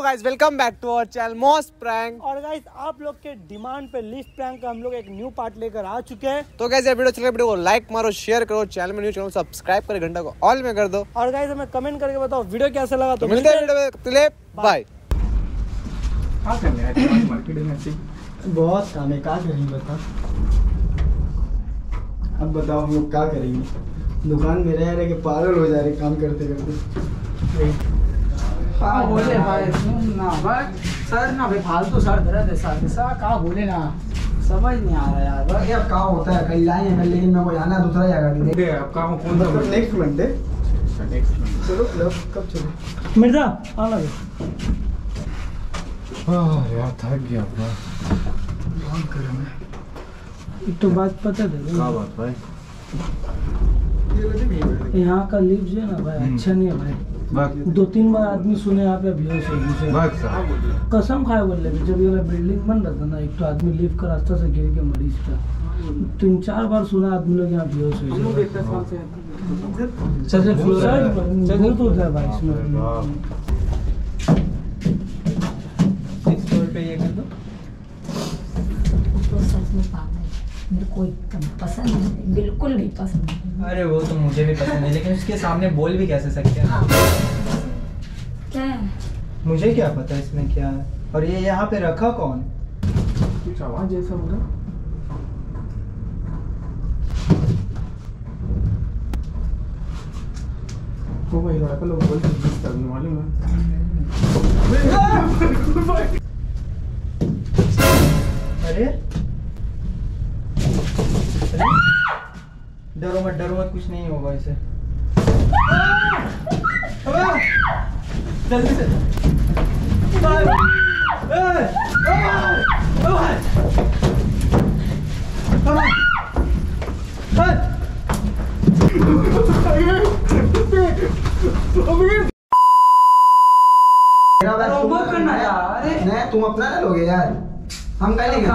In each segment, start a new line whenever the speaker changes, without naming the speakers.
Guys welcome back to our channel most prank.
और guys आप लोग के डिमांड पे लिस्ट प्रैंक का हम लोग एक न्यू पार्ट लेकर आ चुके हैं।
तो गाइस ये वीडियो वीडियो को लाइक मारो, शेयर करो, चैनल में न्यू चैनल सब्सक्राइब करो, घंटा को ऑल में कर दो।
और गाइस हमें कमेंट करके बताओ वीडियो कैसा लगा।
तो मिलते हैं वीडियो में, बाय।
क्या करने आए मार्केट में ऐसे?
बहुत काम है, क्या करेंगे बता। अब बताओ हम लोग क्या करेंगे। दुकान में रह रहे के पागल हो जा रहे काम करते करते।
हाँ बोले भाई सुन ना भाई, सर ना भाई फालतू सर दर्द है सर का बोले ना, समझ नहीं आ रहा यार।
बस अब काम होता है, कहीं लाए हैं लेकिन मैं कोई आना दूसरा जगह
दे अब काम कौन सा
नेक्स्ट मंडे।
नेक्स्ट
चलो क्लब कब चलो
मिर्जा आना भी।
यार थक गया अपना।
बहुत गर्म है।
एक तो बात पता है
क्या बात भाई?
यहाँ का लिफ्ट जो है ना भाई अच्छा नहीं है भाई। 2-3 बार आदमी सुने यहाँ पे बेहोश हो गए। कसम खाए बोल रहे जब ये बिल्डिंग बन रहा था ना, एक तो आदमी लिफ्ट का रास्ता से गिर के मरीज का 3-4 बार सुना आदमी लोग यहाँ बेहोश हो गए। चल भाई
मेरे को एकदम पसंद नहीं, बिल्कुल नहीं पसंद।
अरे वो तो मुझे भी पसंद है, लेकिन उसके सामने बोल भी कैसे सकते हैं?
क्या है?
मुझे क्या पता इसमें क्या है। और ये यहाँ पे रखा कौन?
कुछ आवाज जैसा हो रहा। वो भाई लड़का लोग बोल के करने वाले हैं।
अरे डरो मत, कुछ नहीं होगा इसे। जल्दी से
नहीं तुम अपना ना लोगे यार, हम क्या लेंगे।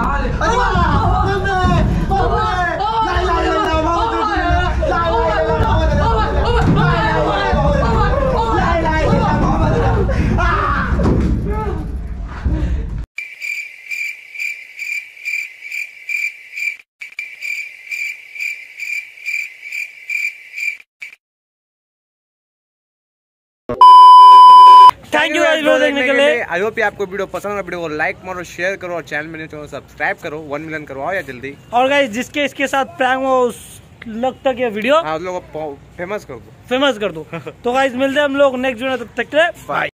थैंक यू गाइस वीडियो देखने के लिए।
आई होप आपको वीडियो पसंद है। वीडियो को लाइक मारो, शेयर करो और चैनल में न्यू चैनल सब्सक्राइब करो। 1 मिलियन करवाओ या जल्दी।
और गाइस जिसके इसके साथ प्रैंक हो उस लग तक ये वीडियो
हाँ लोगों को फेमस कर दो।
तो गाइस मिलते हैं हम लोग नेक्स्ट वीडियो, तब तक के लिए बाय।